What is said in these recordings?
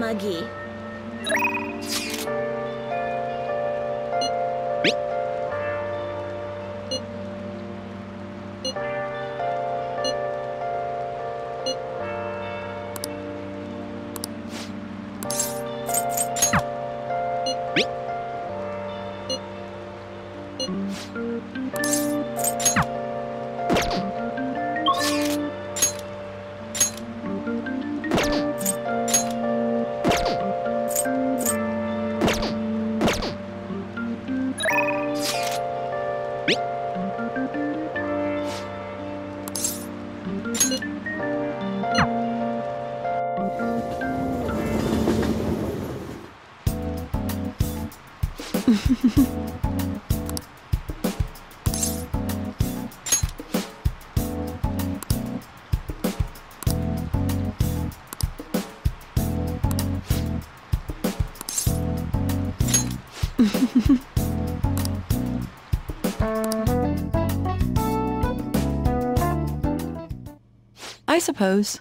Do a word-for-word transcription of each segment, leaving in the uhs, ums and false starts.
Muggy. I suppose.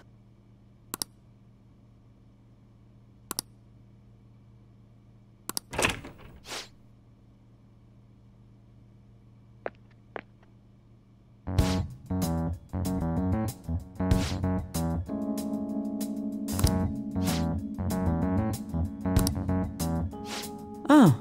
Oh.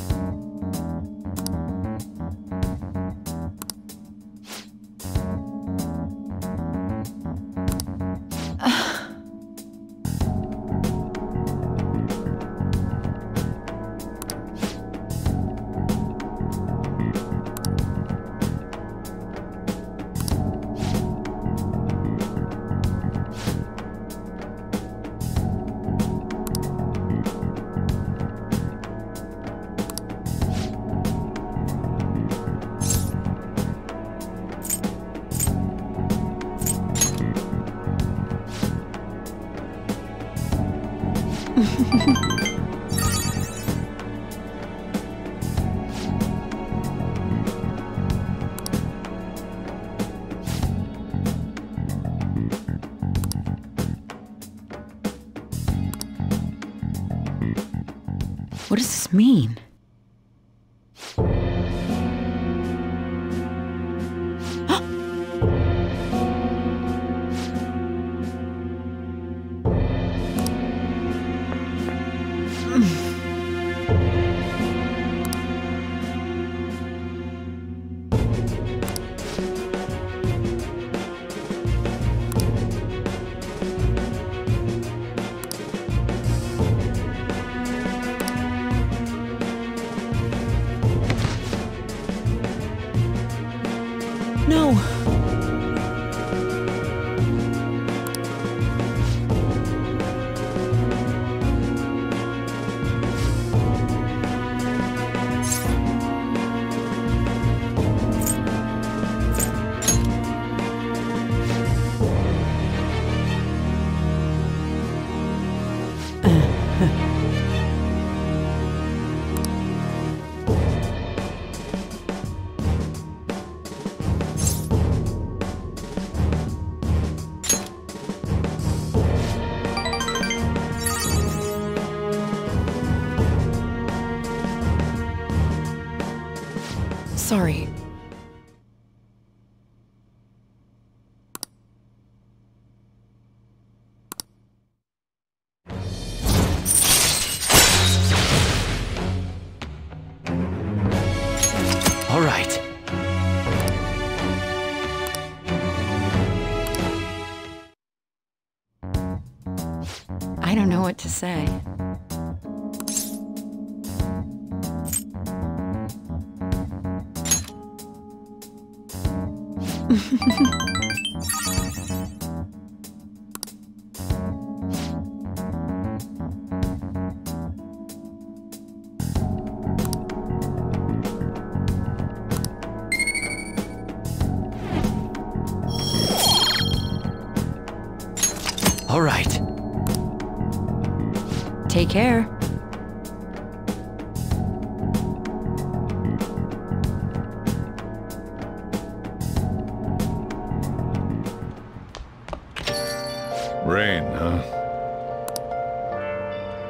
What does this mean? No. Sorry. All right. I don't know what to say. All right. Take care. Rain, huh?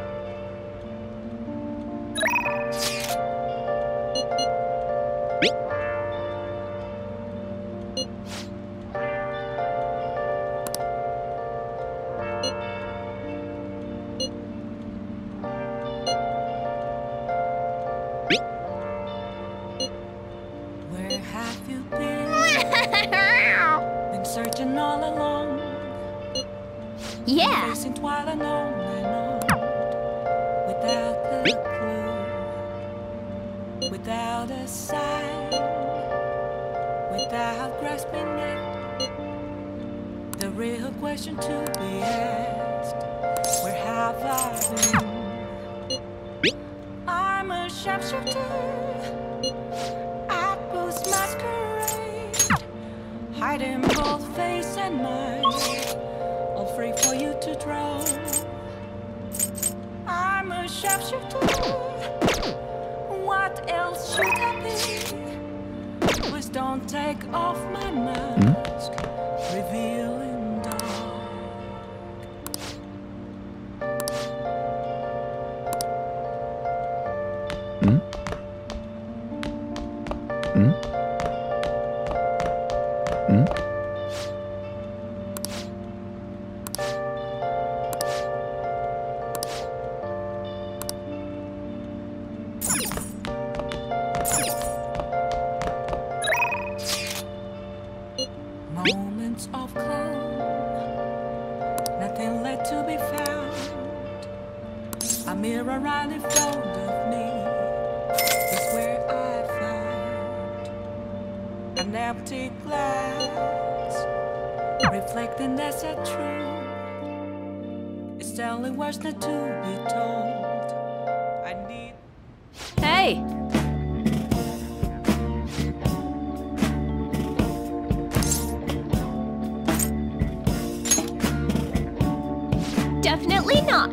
Where have you been? Been searching all along. Yeah. Facing twilight on and on. Without a clue. Without a sign. Without grasping it. The real question to be asked. Where have I been? I'm a sharpshooter. I boost masquerade. Hiding both face and mind. All free for you to draw. I'm a sharpshooter. What else should I be? Please don't take off my mask. Revealing dark. Hmm? Hmm? Hmm? Moments of calm, nothing left to be found. A mirror right in front of me is where I find an empty glass, reflecting that's a truth. It's telling words not to be told. I need. Hey. Definitely not.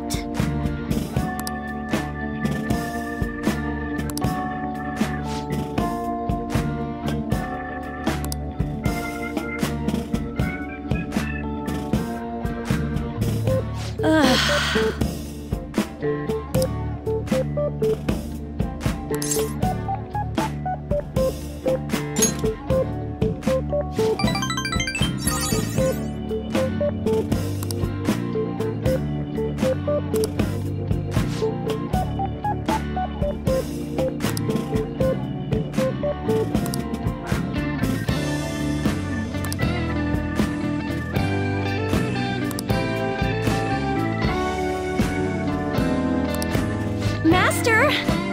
Master!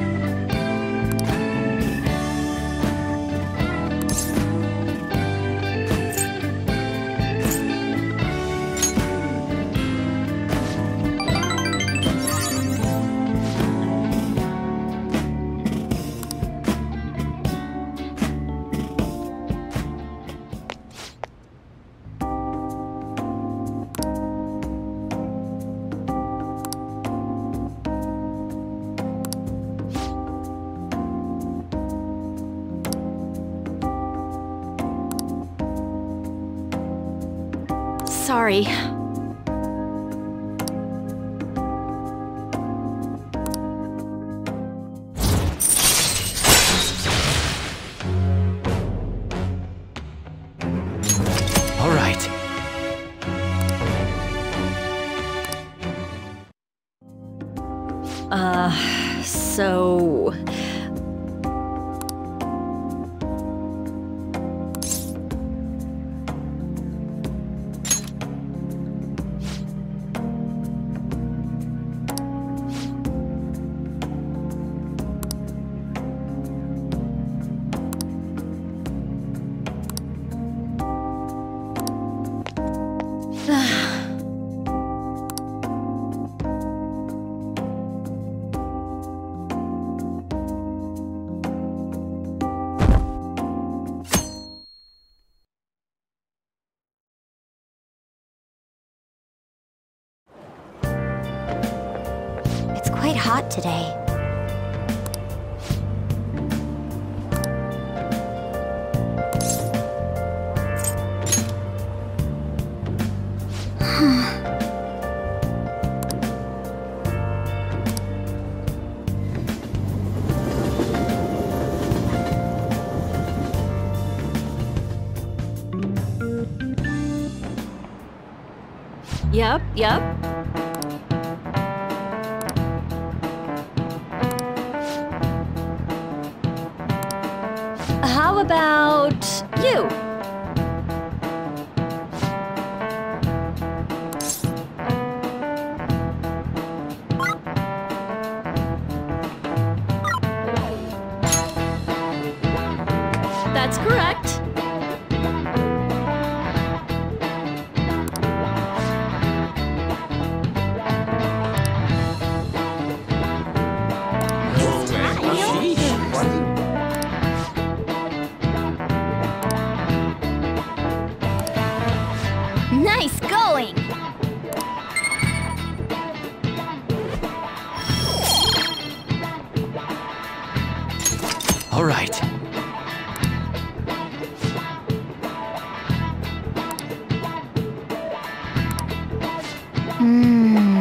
Sorry. All right. Uh, so... It's quite hot today. Yep, yep. How How about you? That's correct. Nice going! All right. Hmm.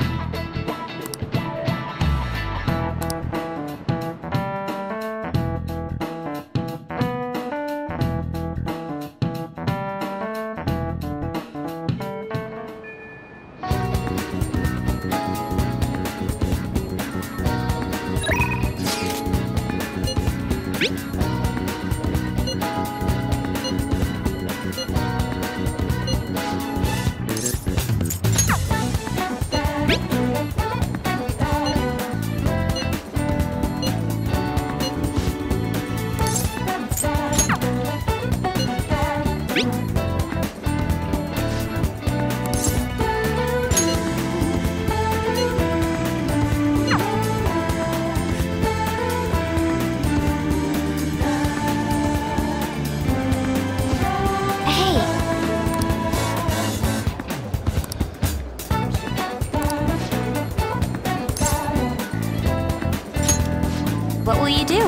What will you do?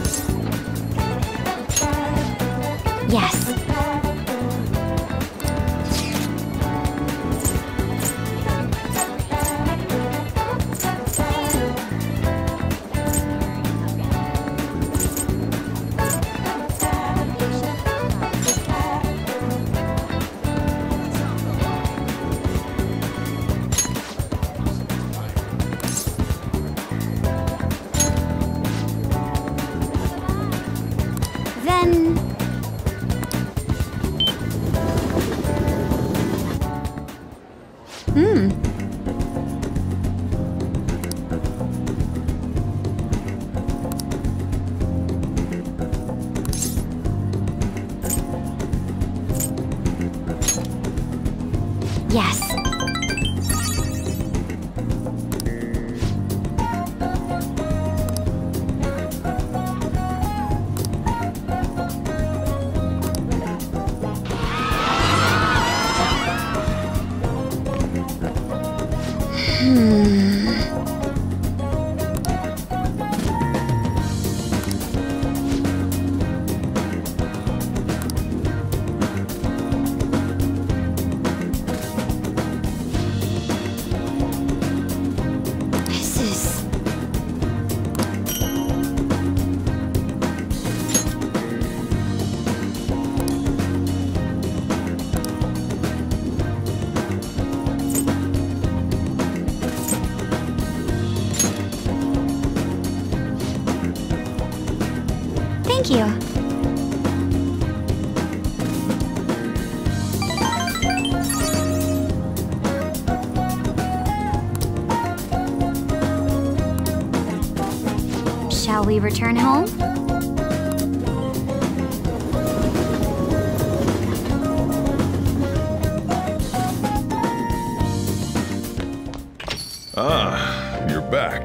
Yes. Then... Hmm. Yes. Hmm. This is... Thank you. Shall we return home? Ah, you're back.